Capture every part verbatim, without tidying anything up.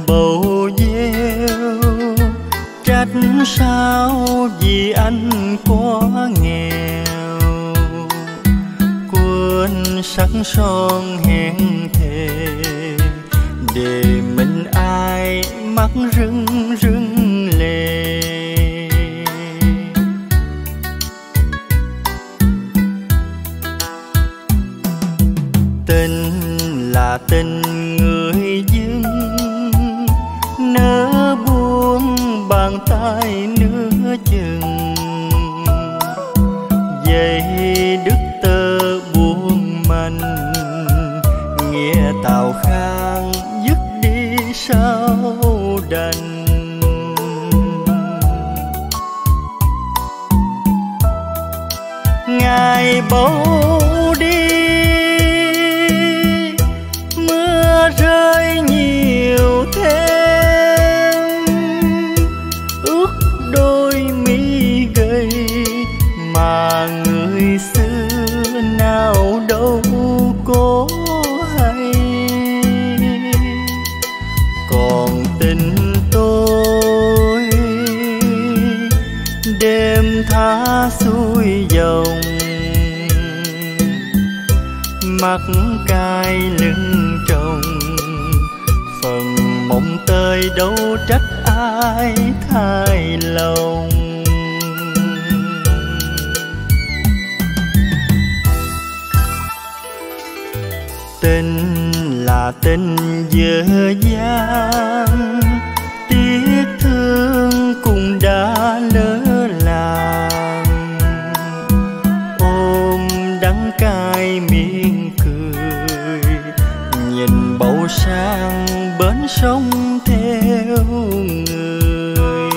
bầu gieo, trách sao vì anh quá nghèo. Quên sắc son hẹn thề, để mình ai mắt rưng rưng lệ. Tình là tình người dưng, nỡ buông bàn tay nửa chừng. Vậy đức tơ buông manh, nghĩa tào khang dứt đi sao đành. Ngày bầu đi, mưa rơi nhiều thêm, ướt đôi mi gầy mà người xưa nào đâu có hay. Còn tình tôi đêm tha xuôi dòng, mắt cay lưng tròng. Phần mộng tơi đâu trách ai thay lòng. Tình là tình dở dang, tiếc thương cũng đã lỡ làng. Ôm đắng cay miệng cười, nhìn bầu sang bến sông theo người.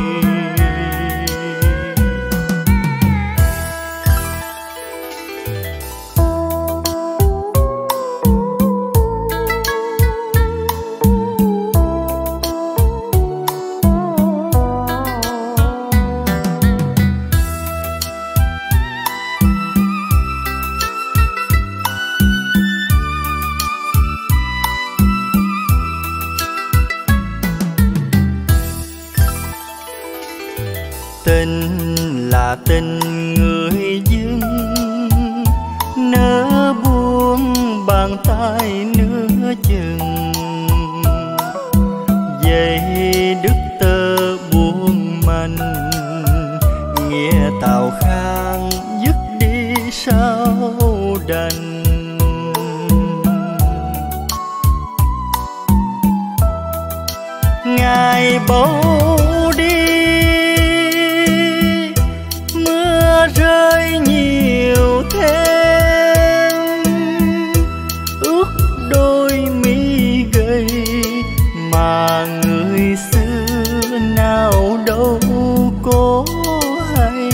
Tình là tình người dưng, nỡ buông bàn tay nửa chừng. Vậy đức tơ buông manh, nghĩa tào khang dứt đi sao đành. Ngày bầu đi, rơi nhiều thêm, ướt đôi mi gầy mà người xưa nào đâu có hay.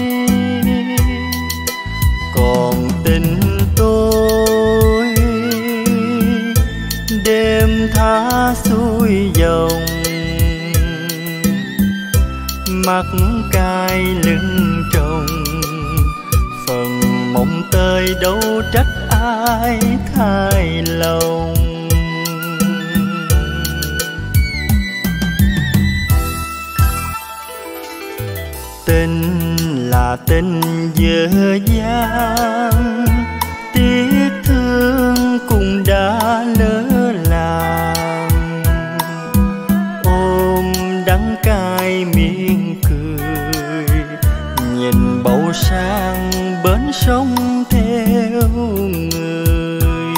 Còn tình tôi đêm tha xuôi dòng, mắt cay lưng tròng. Phần mộng tơi đâu trách ai thay lòng. Tình là tình dở dang, tiếc thương cũng đã lỡ làng. Ôm đắng cay miệng cười, nhìn bầu sang bến sông theo người.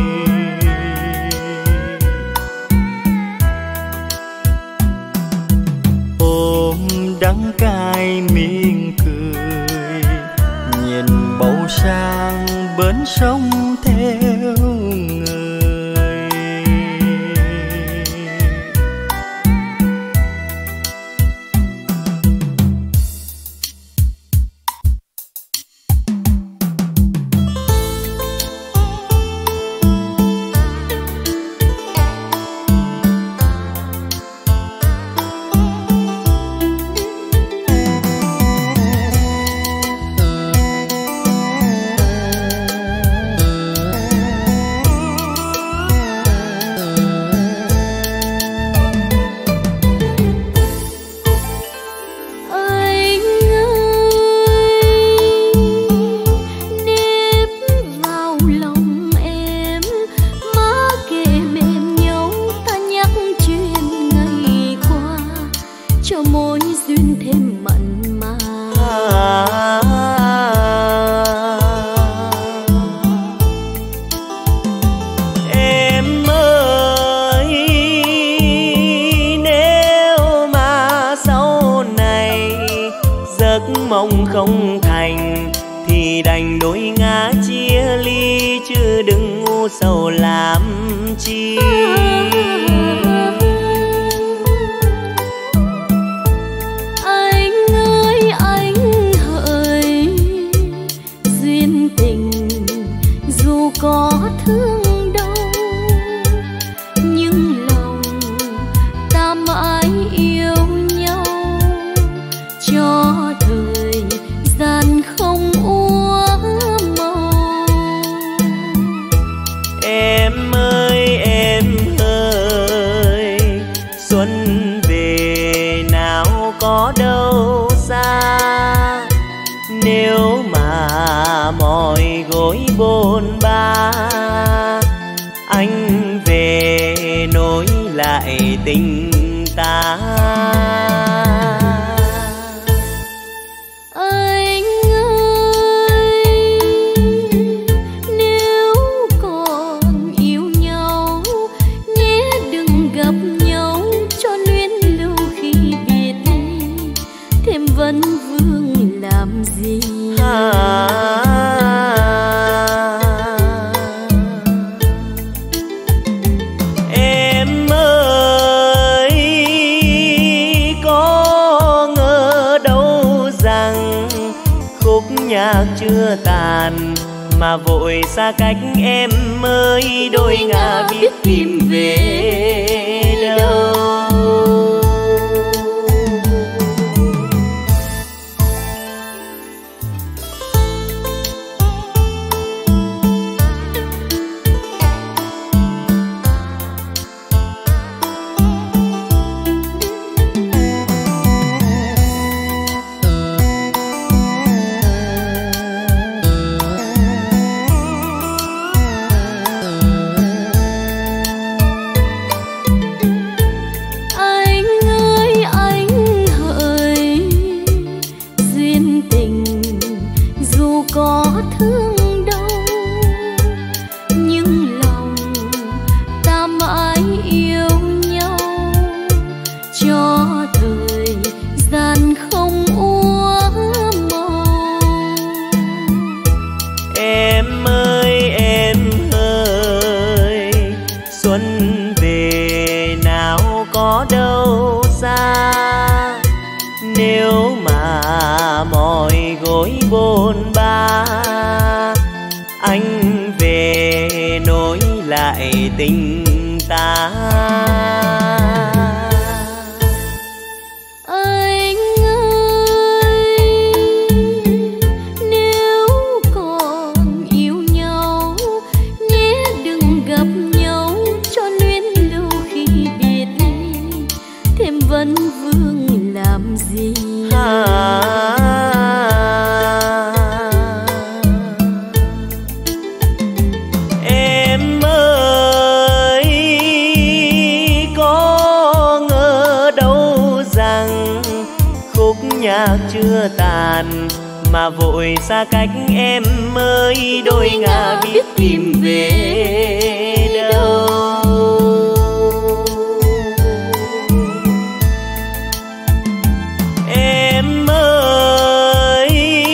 Ôm đắng cay miệng cười, nhìn bầu sang bến sông theo người. không thành thì đành đôi ngã chia ly, chứ đừng ngu sầu làm chi. Anh ơi anh hỡi, duyên tình dù có thương đau, nhưng lòng ta mãi yêu nhau, cho thời gian không úa màu. Em ơi em ơi, xuân về nào có đâu xa, nếu mà mỏi gối bôn ba, anh về nối lại tình ta. Anh ơi, nếu còn yêu nhau, nhé đừng gặp nhau cho luyến lưu khi biệt ly, thêm vấn vương làm gì. À, em ơi, có ngờ đâu rằng khúc nhạc chưa tàn mà vội xa cách em ơi, đôi ngả biết tìm về đâu. Bôn ba anh về nối lại tình ta. Anh ơi, nếu còn yêu nhau, nhé đừng gặp nhau cho luyến lưu khi biệt ly, thêm vấn vương làm gì. À, nhạc chưa tàn mà vội xa cách em ơi, đôi ngả biết tìm về đâu. Em ơi,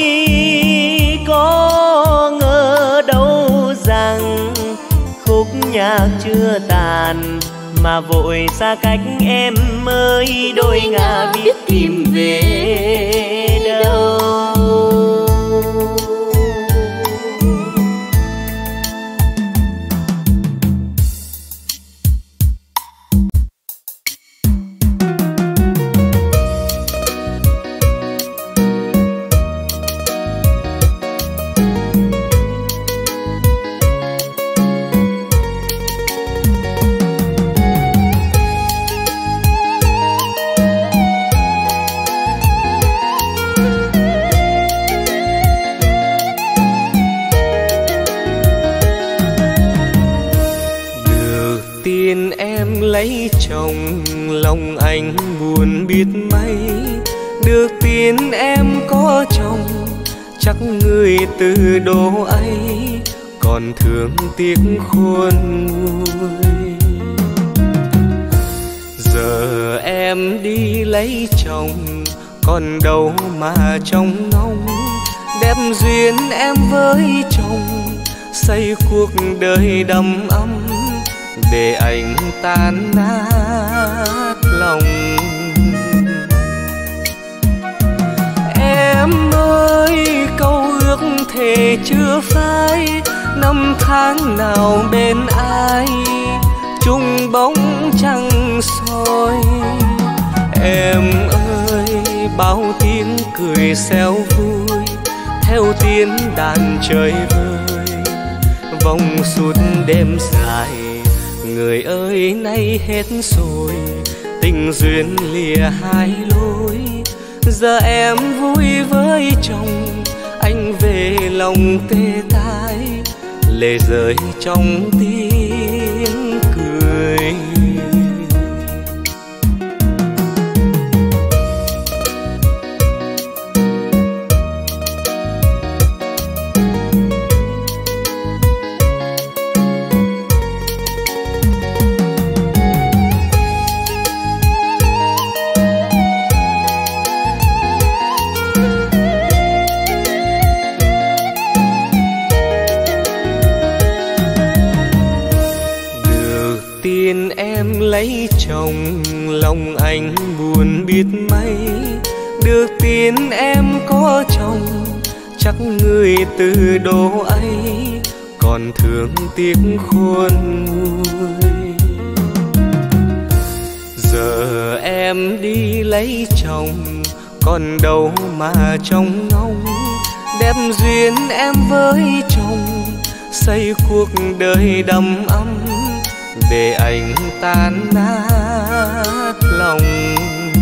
có ngờ đâu rằng khúc nhạc chưa tàn mà vội xa cách em ơi, đôi ngả biết tìm về đâu. Lấy chồng lòng anh buồn biết mấy, được tin em có chồng chắc người từ độ ấy còn thương tiếc khôn nguôi. Giờ em đi lấy chồng còn đâu mà trông ngóng, đẹp duyên em với chồng, xây cuộc đời đầm ấm để anh tan nát lòng. Em ơi câu ước thề chưa phai, năm tháng nào bên ai chung bóng trăng soi. Em ơi bao tiếng cười xéo vui theo tiếng đàn trời vơi, vòng suốt đêm dài. Người ơi nay hết rồi, tình duyên lìa hai lối. Giờ em vui với chồng, anh về lòng tê tái, lệ rơi trong tiếng cười. Em lấy chồng lòng anh buồn biết mấy, được tin em có chồng chắc người từ độ ấy còn thương tiếc khôn nguôi. Giờ em đi lấy chồng còn đâu mà trông ngóng, đẹp duyên em với chồng xây cuộc đời đầm ấm để anh tan nát lòng.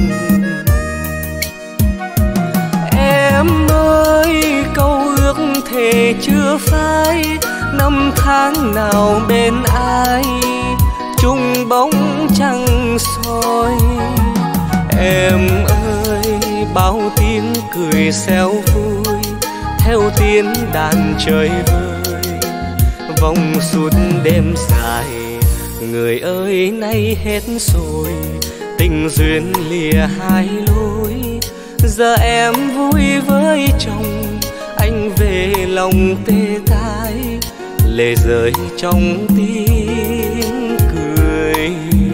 Em ơi câu ước thề chưa phai, năm tháng nào bên ai chung bóng trăng soi. Em ơi bao tiếng cười xéo vui theo tiếng đàn trời vơi, vòng suốt đêm dài. Người ơi nay hết rồi, tình duyên lìa hai lối. Giờ em vui với chồng, anh về lòng tê tái, lệ rơi trong tiếng cười.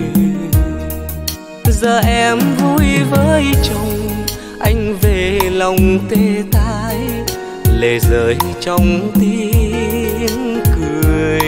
Giờ em vui với chồng, anh về lòng tê tái, lệ rơi trong tiếng cười.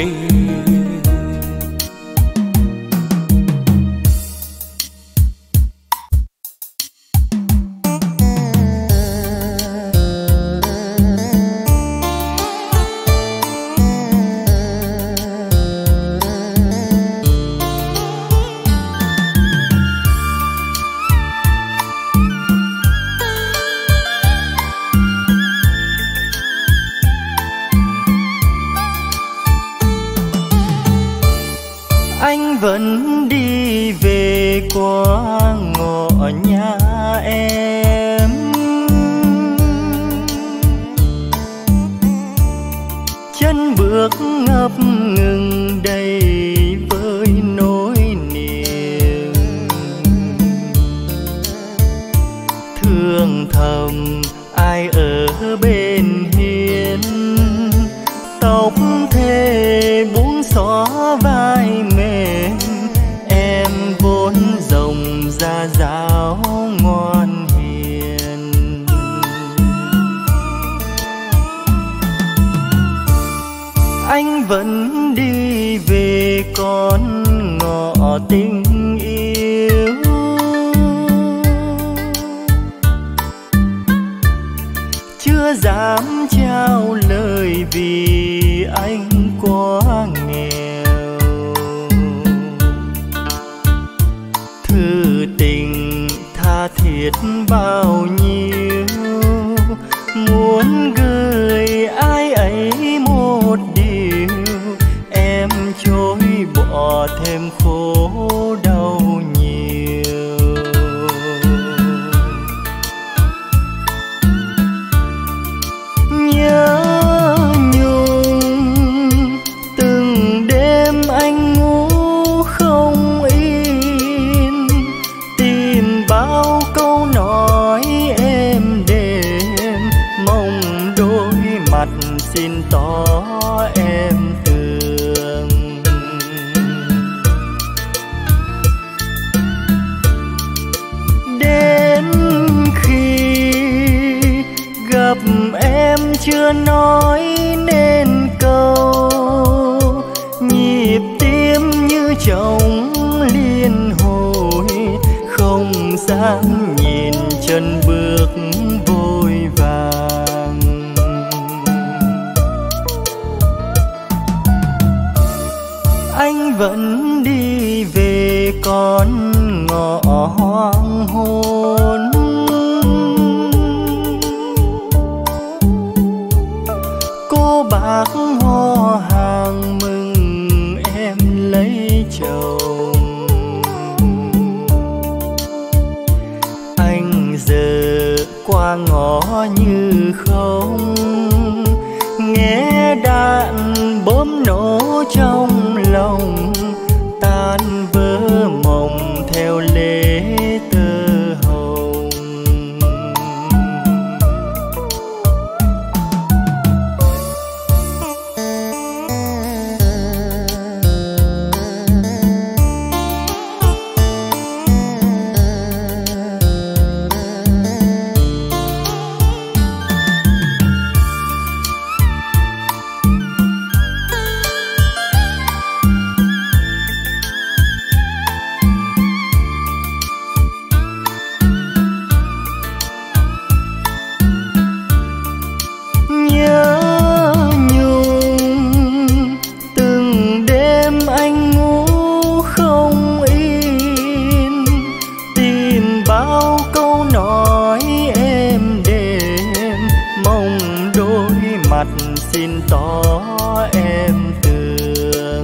Anh vẫn đi về qua ngõ nhà em, chân bước ngập ngừng đầy với nỗi niềm, thương thầm ai ở bên hiên, tóc thề buông xõa vai mềm. Em vốn rộng ra giáo ngoan hiền, anh vẫn đi về con ngõ tình yêu. Chưa dám trao lời vì anh quá nghèo, thư tình tha thiết bao nhiêu muốn gửi ai ấy một điều. Em chối bỏ thêm khổ đau nhiều, nhớ nhung từng đêm anh ngủ không yên, tìm bao câu nói êm đềm mong đôi chưa nói nên câu, nhịp tim như trống liên hồi, không dám nhìn chân bước vội vàng. Anh vẫn đi về con ngõ hoang hôn, cô bác hò hàng mừng em lấy chồng. Anh giờ qua ngõ như không, nghe đạn bom nổ trong lòng, tan vỡ mộng theo lễ tơ hồng. Xin tỏ em tường,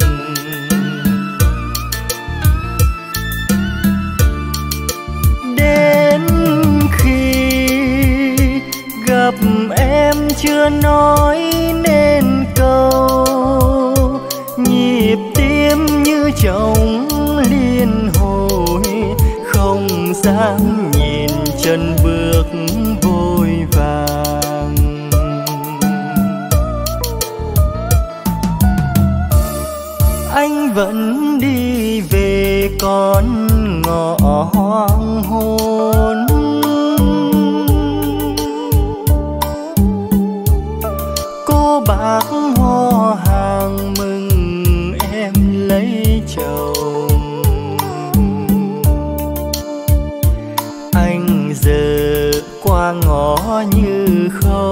đến khi gặp em chưa nói nên câu, nhịp tim như trống liên hồi, không dám nhìn chân bước vội vàng. Anh vẫn đi về con ngõ hoang hôn, cô bác hò hàng mừng em lấy chồng. Anh giờ qua ngõ như không,